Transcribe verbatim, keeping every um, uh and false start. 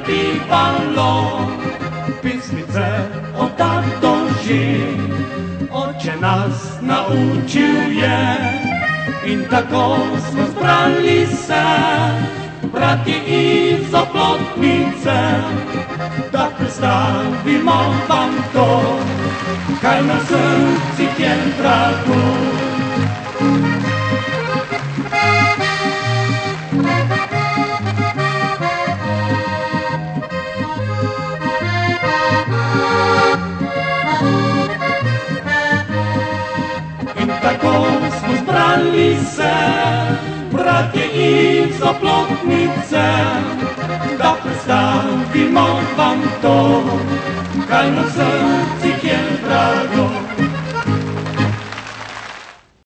pevalo pesmice o tatoži. Oče nas naučil je in tako smo zbrali se, brati iz Oplotnice, da predstavimo vam to, kaj na srcih je drago. In tako smo zbrali se, bratje iz Oplotnice, da predstavimo vam to, kaj na srcih